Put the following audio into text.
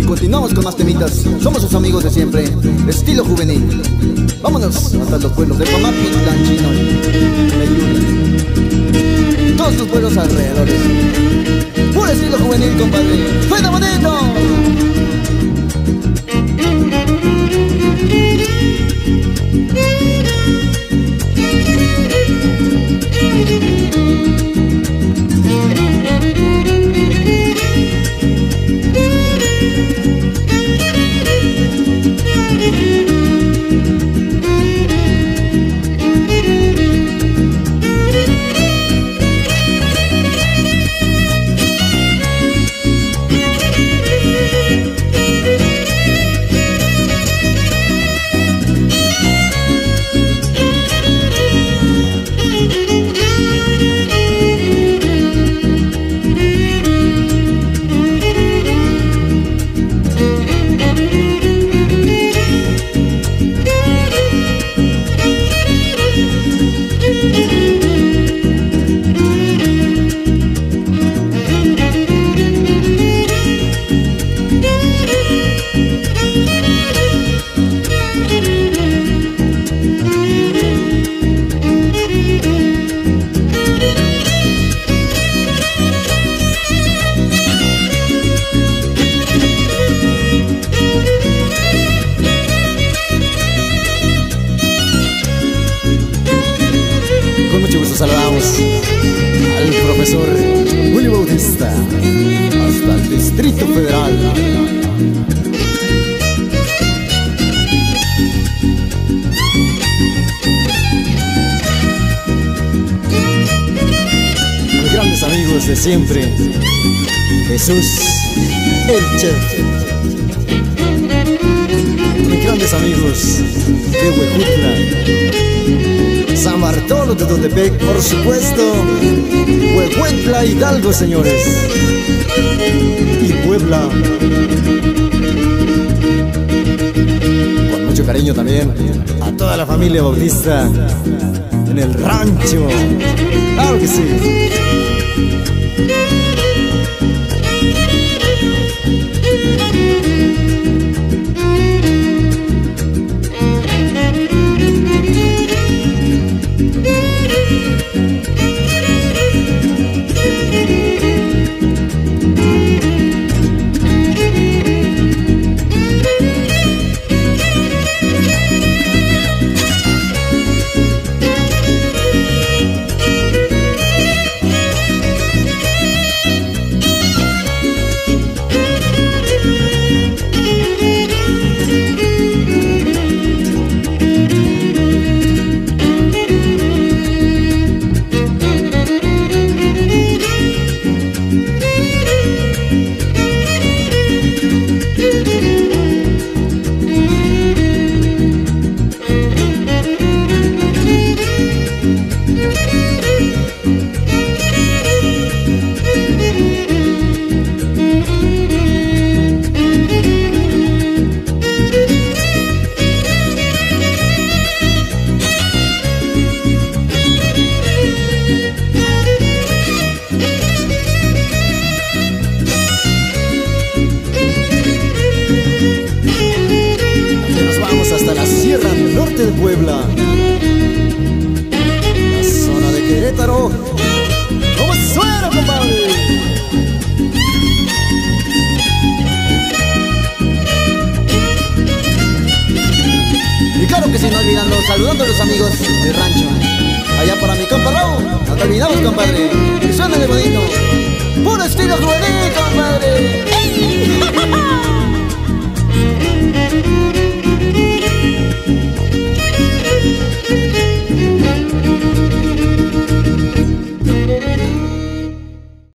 continuamos con más temitas. Somos sus amigos de siempre, estilo juvenil. Vámonos hasta los pueblos de Pamapi, Chino, y todos sus pueblos alrededores. Puro estilo juvenil, compadre. ¡Suena bonito! Saludamos al profesor Julio Bautista hasta el Distrito Federal. Mis grandes amigos de siempre, Jesús el Chef. Mis grandes amigos de Huejutla, San Bartolo de Totepec, por supuesto, Huehuetla, Hidalgo, señores, y Puebla. Con mucho cariño también a toda la familia Bautista en el rancho. Claro que sí. Hasta la Sierra Norte de Puebla, la zona de Querétaro. ¿Cómo suena, compadre? Y claro que sí, no olvidando, saludando a los amigos del rancho. Allá para mi compa Raúl, no te olvidamos, compadre, que suene de bonito.